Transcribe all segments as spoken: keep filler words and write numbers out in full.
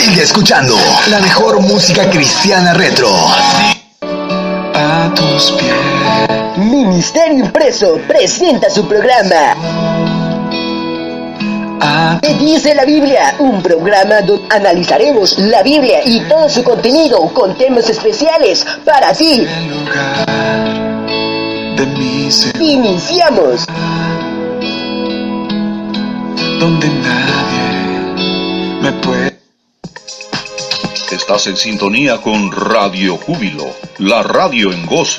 Sigue escuchando la mejor música cristiana retro. A tus pies. Ministerio Impreso presenta su programa ¿Qué dice la Biblia? Un programa donde analizaremos la Biblia y todo su contenido con temas especiales para ti. Iniciamos. Donde nadie me puede. Estás en sintonía con Radio Júbilo, la radio en gozo.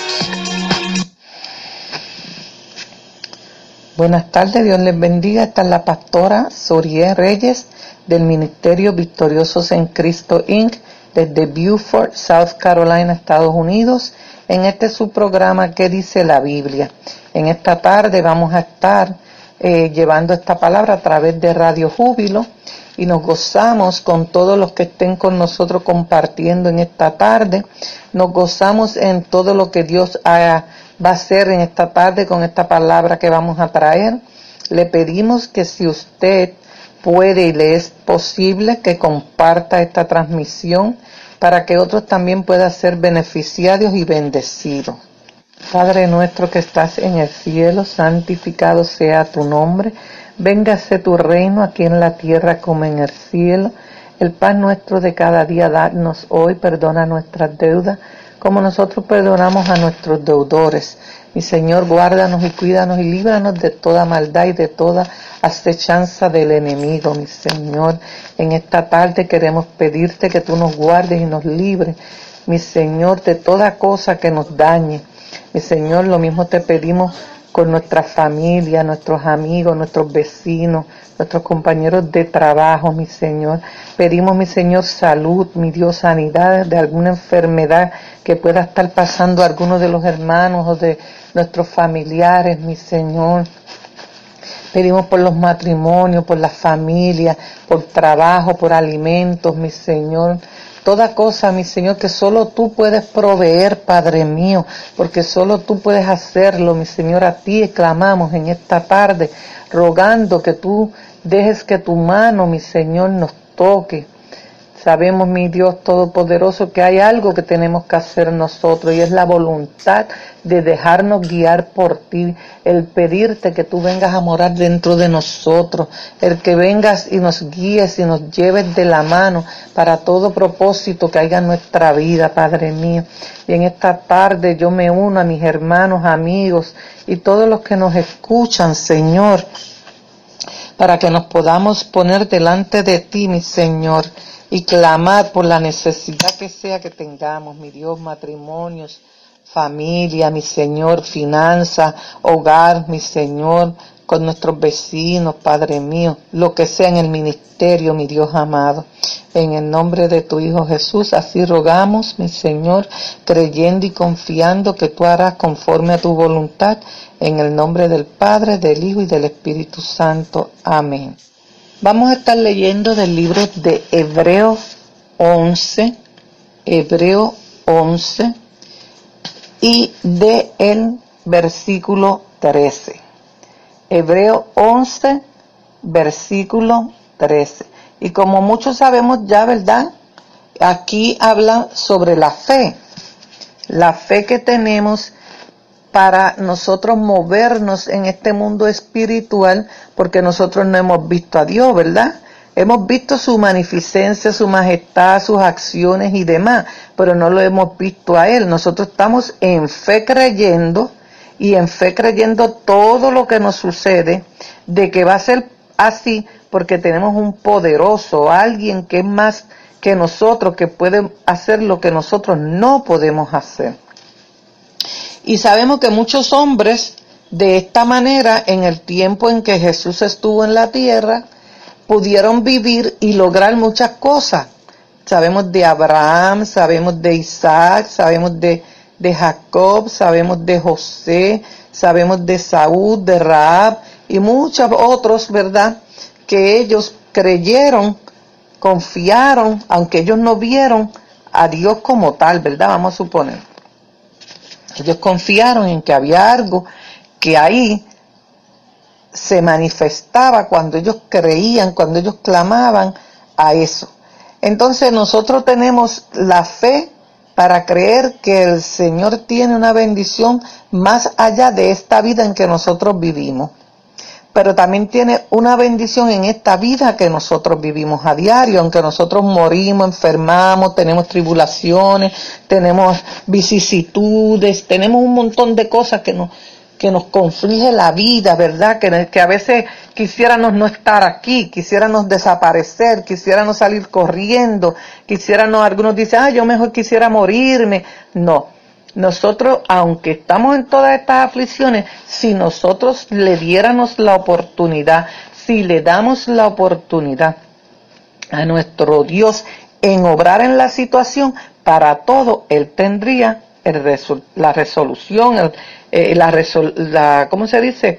Buenas tardes, Dios les bendiga. Esta es la pastora Sorié Reyes del Ministerio Victoriosos en Cristo incorporated desde Beaufort, South Carolina, Estados Unidos. En este su programa ¿Qué dice la Biblia? En esta tarde vamos a estar eh, llevando esta palabra a través de Radio Júbilo y nos gozamos con todos los que estén con nosotros compartiendo en esta tarde. Nos gozamos en todo lo que Dios haga, va a hacer en esta tarde con esta palabra que vamos a traer. Le pedimos que si usted puede y le es posible que comparta esta transmisión para que otros también puedan ser beneficiados y bendecidos. Padre nuestro que estás en el cielo, santificado sea tu nombre. Véngase tu reino aquí en la tierra como en el cielo. El pan nuestro de cada día danos hoy, perdona nuestras deudas, como nosotros perdonamos a nuestros deudores. Mi Señor, guárdanos y cuídanos y líbranos de toda maldad y de toda acechanza del enemigo, mi Señor. En esta tarde queremos pedirte que tú nos guardes y nos libres, mi Señor, de toda cosa que nos dañe. Mi Señor, lo mismo te pedimos con nuestra familia, nuestros amigos, nuestros vecinos, nuestros compañeros de trabajo, mi Señor. Pedimos, mi Señor, salud, mi Dios, sanidad de alguna enfermedad que pueda estar pasando a alguno de los hermanos o de nuestros familiares, mi Señor. Pedimos por los matrimonios, por las familias, por trabajo, por alimentos, mi Señor. Toda cosa, mi Señor, que solo tú puedes proveer, Padre mío, porque solo tú puedes hacerlo, mi Señor. A ti clamamos en esta tarde, rogando que tú dejes que tu mano, mi Señor, nos toque. Sabemos, mi Dios Todopoderoso, que hay algo que tenemos que hacer nosotros y es la voluntad de dejarnos guiar por ti, el pedirte que tú vengas a morar dentro de nosotros, el que vengas y nos guíes y nos lleves de la mano para todo propósito que haya en nuestra vida, Padre mío. Y en esta tarde yo me uno a mis hermanos, amigos y todos los que nos escuchan, Señor, para que nos podamos poner delante de ti, mi Señor, y clamar por la necesidad que sea que tengamos, mi Dios, matrimonios, familia, mi Señor, finanzas, hogar, mi Señor, con nuestros vecinos, Padre mío, lo que sea en el ministerio, mi Dios amado. En el nombre de tu Hijo Jesús, así rogamos, mi Señor, creyendo y confiando que tú harás conforme a tu voluntad, en el nombre del Padre, del Hijo y del Espíritu Santo. Amén. Vamos a estar leyendo del libro de Hebreos once, Hebreos once, y de el versículo trece. Hebreos once, versículo trece. Y como muchos sabemos ya, ¿verdad? Aquí habla sobre la fe. La fe que tenemos para nosotros movernos en este mundo espiritual, porque nosotros no hemos visto a Dios, ¿verdad? Hemos visto su magnificencia, su majestad, sus acciones y demás, pero no lo hemos visto a Él. Nosotros estamos en fe creyendo, y en fe creyendo todo lo que nos sucede, de que va a ser así, porque tenemos un poderoso, alguien que es más que nosotros, que puede hacer lo que nosotros no podemos hacer. Y sabemos que muchos hombres de esta manera, en el tiempo en que Jesús estuvo en la tierra, pudieron vivir y lograr muchas cosas. Sabemos de Abraham, sabemos de Isaac, sabemos de, de Jacob, sabemos de José, sabemos de Saúl, de Rahab y muchos otros, ¿verdad? Que ellos creyeron, confiaron, aunque ellos no vieron a Dios como tal, ¿verdad? Vamos a suponer. Ellos confiaron en que había algo que ahí se manifestaba cuando ellos creían, cuando ellos clamaban a eso. Entonces nosotros tenemos la fe para creer que el Señor tiene una bendición más allá de esta vida en que nosotros vivimos. Pero también tiene una bendición en esta vida que nosotros vivimos a diario, aunque nosotros morimos, enfermamos, tenemos tribulaciones, tenemos vicisitudes, tenemos un montón de cosas que nos, que nos conflige la vida, ¿verdad? Que, que a veces quisiéramos no estar aquí, quisiéramos desaparecer, quisiéramos salir corriendo, quisiéramos, algunos dicen, ah, yo mejor quisiera morirme. No. Nosotros, aunque estamos en todas estas aflicciones, si nosotros le diéramos la oportunidad, si le damos la oportunidad a nuestro Dios en obrar en la situación, para todo Él tendría el resol- la resolución, el, eh, la, resol- la, ¿cómo se dice?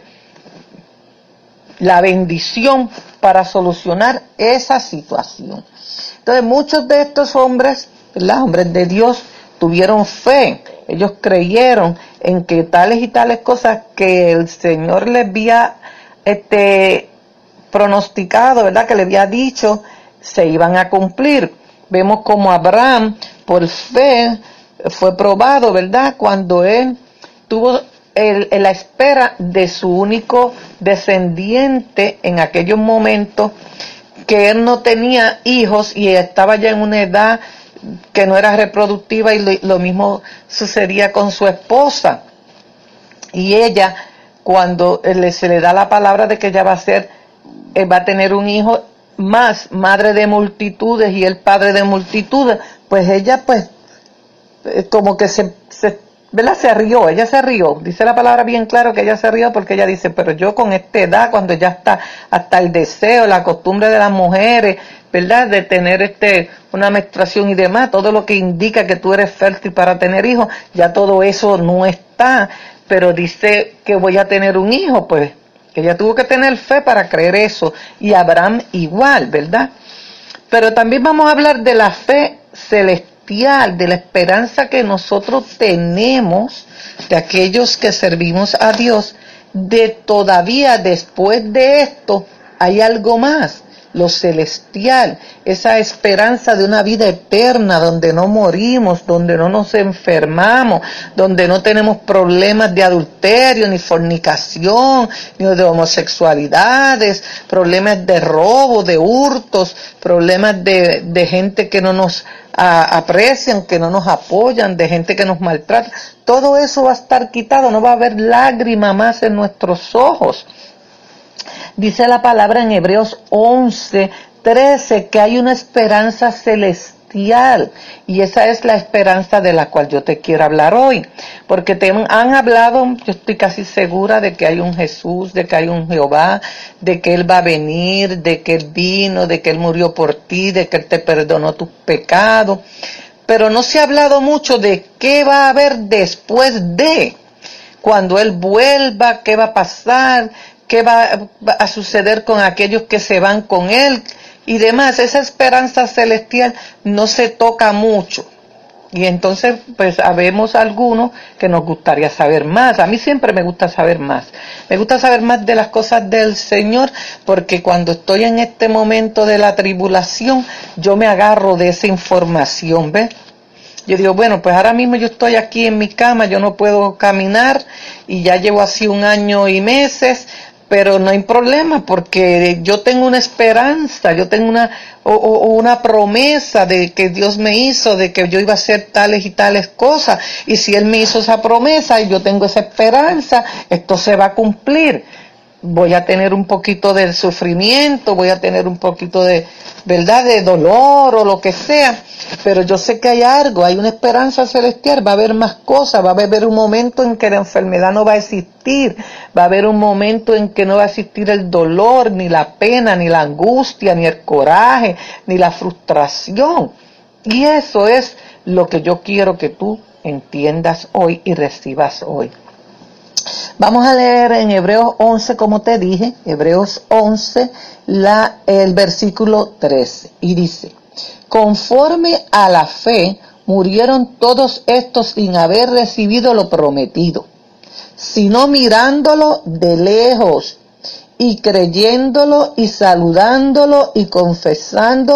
La bendición para solucionar esa situación. Entonces, muchos de estos hombres, ¿verdad? Hombres de Dios, tuvieron fe. Ellos creyeron en que tales y tales cosas que el Señor les había este, pronosticado, ¿verdad? Que le había dicho, se iban a cumplir. Vemos como Abraham, por fe, fue probado, ¿verdad? Cuando él tuvo el, el, la espera de su único descendiente en aquellos momentos, que él no tenía hijos y estaba ya en una edad que no era reproductiva, y lo, lo mismo sucedía con su esposa. Y ella, cuando le, se le da la palabra de que ella va a ser, eh, va a tener un hijo más, madre de multitudes y el padre de multitudes, pues ella pues eh, como que se, se, ¿verdad? Se rió, ella se rió, dice la palabra bien claro que ella se rió, porque ella dice, pero yo con esta edad, cuando ya está hasta el deseo, la costumbre de las mujeres, ¿verdad? De tener este una menstruación y demás, todo lo que indica que tú eres fértil para tener hijos, ya todo eso no está, pero dice que voy a tener un hijo, pues, que ella tuvo que tener fe para creer eso, y Abraham igual, ¿verdad? Pero también vamos a hablar de la fe celestial, de la esperanza que nosotros tenemos, de aquellos que servimos a Dios, de todavía después de esto hay algo más. Lo celestial, esa esperanza de una vida eterna, donde no morimos, donde no nos enfermamos, donde no tenemos problemas de adulterio, ni fornicación, ni de homosexualidades, problemas de robo, de hurtos, problemas de, de gente que no nos a, aprecian, que no nos apoyan, de gente que nos maltrata. Todo eso va a estar quitado, no va a haber lágrima más en nuestros ojos. Dice la palabra en Hebreos once, trece, que hay una esperanza celestial, y esa es la esperanza de la cual yo te quiero hablar hoy, porque te han hablado, yo estoy casi segura de que hay un Jesús, de que hay un Jehová, de que Él va a venir, de que Él vino, de que Él murió por ti, de que Él te perdonó tus pecados, pero no se ha hablado mucho de qué va a haber después de, cuando Él vuelva, qué va a pasar, qué va a suceder con aquellos que se van con Él y demás. Esa esperanza celestial no se toca mucho. Y entonces, pues, habemos algunos que nos gustaría saber más. A mí siempre me gusta saber más. Me gusta saber más de las cosas del Señor, porque cuando estoy en este momento de la tribulación, yo me agarro de esa información, ¿ves? Yo digo, bueno, pues ahora mismo yo estoy aquí en mi cama, yo no puedo caminar, y ya llevo así un año y meses, pero no hay problema, porque yo tengo una esperanza, yo tengo una o, o, una promesa de que Dios me hizo, de que yo iba a hacer tales y tales cosas, y si Él me hizo esa promesa y yo tengo esa esperanza, esto se va a cumplir. Voy a tener un poquito de sufrimiento, voy a tener un poquito de, ¿verdad?, de dolor o lo que sea, pero yo sé que hay algo, hay una esperanza celestial, va a haber más cosas, va a haber un momento en que la enfermedad no va a existir, va a haber un momento en que no va a existir el dolor, ni la pena, ni la angustia, ni el coraje, ni la frustración. Y eso es lo que yo quiero que tú entiendas hoy y recibas hoy. Vamos a leer en Hebreos once, como te dije, Hebreos once, la, el versículo trece, y dice, conforme a la fe murieron todos estos sin haber recibido lo prometido, sino mirándolo de lejos y creyéndolo y saludándolo y confesando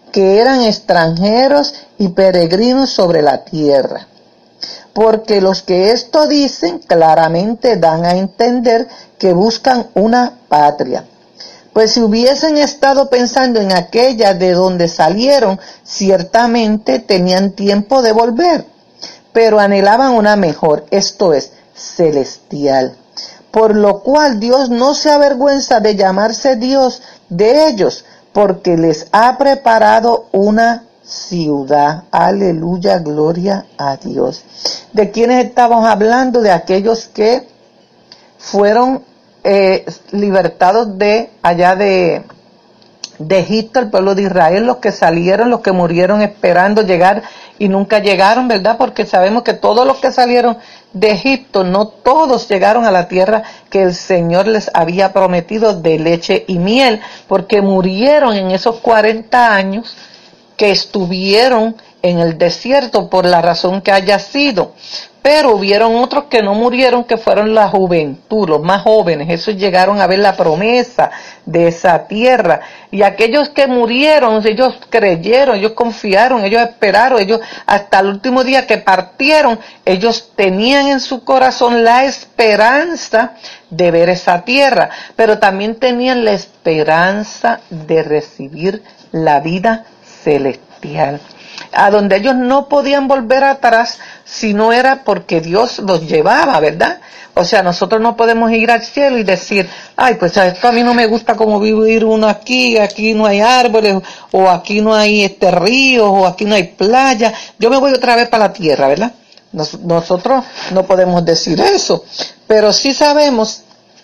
que eran extranjeros y peregrinos sobre la tierra. Porque los que esto dicen claramente dan a entender que buscan una patria. Pues si hubiesen estado pensando en aquella de donde salieron, ciertamente tenían tiempo de volver, pero anhelaban una mejor, esto es, celestial. Por lo cual Dios no se avergüenza de llamarse Dios de ellos, porque les ha preparado una ciudad. Aleluya, gloria a Dios. ¿De quiénes estamos hablando? De aquellos que fueron eh, libertados de allá de, de Egipto, el pueblo de Israel, los que salieron, los que murieron esperando llegar y nunca llegaron, ¿verdad? Porque sabemos que todos los que salieron de Egipto, no todos llegaron a la tierra que el Señor les había prometido de leche y miel, porque murieron en esos cuarenta años que estuvieron en el desierto por la razón que haya sido. Pero hubieron otros que no murieron, que fueron la juventud, los más jóvenes. Esos llegaron a ver la promesa de esa tierra. Y aquellos que murieron, ellos creyeron, ellos confiaron, ellos esperaron, ellos hasta el último día que partieron, ellos tenían en su corazón la esperanza de ver esa tierra, pero también tenían la esperanza de recibir la vida celestial, a donde ellos no podían volver atrás si no era porque Dios los llevaba, ¿verdad? O sea, nosotros no podemos ir al cielo y decir, ay, pues esto a mí no me gusta como vivir uno aquí, aquí no hay árboles, o aquí no hay este ríos, o aquí no hay playa, yo me voy otra vez para la tierra, ¿verdad? Nos, nosotros no podemos decir eso, pero sí sabemos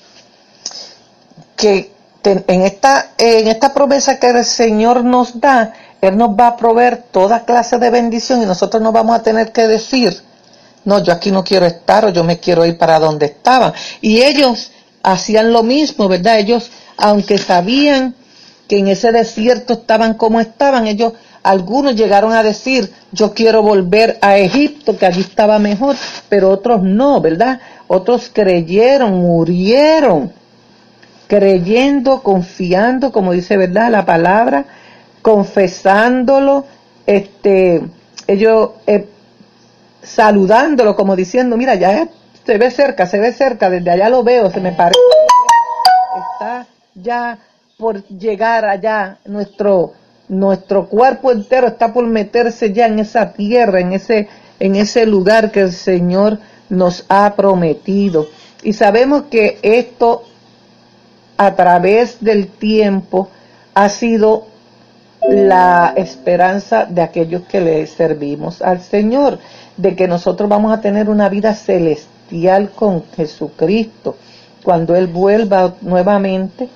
que en esta, en esta promesa que el Señor nos da, Él nos va a proveer toda clase de bendición y nosotros no vamos a tener que decir, no, yo aquí no quiero estar o yo me quiero ir para donde estaban. Y ellos hacían lo mismo, ¿verdad? Ellos, aunque sabían que en ese desierto estaban como estaban, ellos, algunos llegaron a decir, yo quiero volver a Egipto, que allí estaba mejor, pero otros no, ¿verdad? Otros creyeron, murieron, creyendo, confiando, como dice, ¿verdad?, la palabra, confesándolo, este, ellos eh, saludándolo, como diciendo, mira, ya es, se ve cerca, se ve cerca, desde allá lo veo, se me parece, está ya por llegar allá, nuestro, nuestro cuerpo entero está por meterse ya en esa tierra, en ese, en ese lugar que el Señor nos ha prometido. Y sabemos que esto, a través del tiempo, ha sido la esperanza de aquellos que le servimos al Señor, de que nosotros vamos a tener una vida celestial con Jesucristo, cuando Él vuelva nuevamente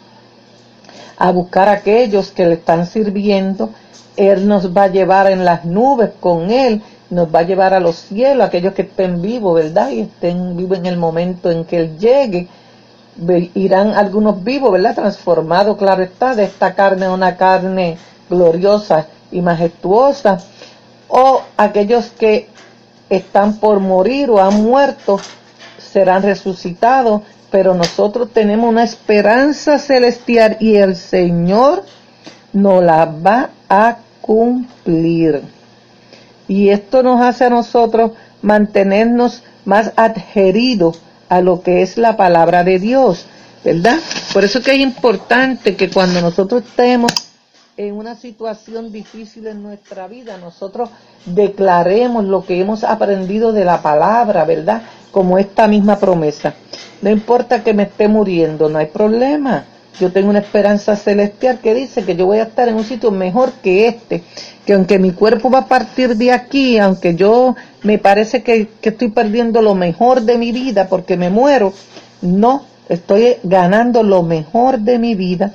a buscar a aquellos que le están sirviendo. Él nos va a llevar en las nubes con Él, nos va a llevar a los cielos, aquellos que estén vivos, ¿verdad? Y estén vivos en el momento en que Él llegue. Irán algunos vivos, ¿verdad? Transformados, claro está, de esta carne a una carne gloriosa y majestuosa. O aquellos que están por morir o han muerto serán resucitados, pero nosotros tenemos una esperanza celestial y el Señor nos la va a cumplir. Y esto nos hace a nosotros mantenernos más adheridos a lo que es la palabra de Dios, ¿verdad? Por eso que es importante que cuando nosotros estemos en una situación difícil en nuestra vida, nosotros declaremos lo que hemos aprendido de la palabra, ¿verdad? Como esta misma promesa. No importa que me esté muriendo, no hay problema. Yo tengo una esperanza celestial que dice que yo voy a estar en un sitio mejor que este, que aunque mi cuerpo va a partir de aquí, aunque yo me parece que, que estoy perdiendo lo mejor de mi vida porque me muero, no, estoy ganando lo mejor de mi vida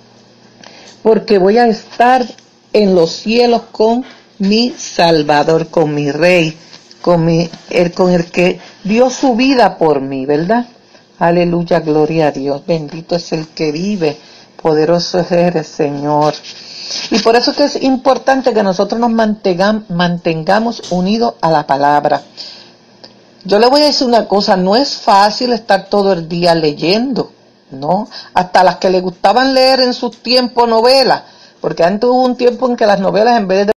porque voy a estar en los cielos con mi Salvador, con mi Rey, con, mi, el, con el que dio su vida por mí, ¿verdad? Aleluya, gloria a Dios, bendito es el que vive, poderoso eres, Señor. Y por eso que es importante que nosotros nos mantengamos, mantengamos unidos a la palabra. Yo le voy a decir una cosa, no es fácil estar todo el día leyendo, ¿no? Hasta las que le gustaban leer en sus tiempos novelas, porque antes hubo un tiempo en que las novelas, en vez de